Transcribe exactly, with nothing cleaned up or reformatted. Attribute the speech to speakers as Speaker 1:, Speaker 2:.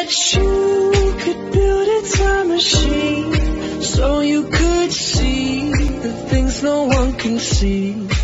Speaker 1: that you could build a time machine so you could see the things no one can see.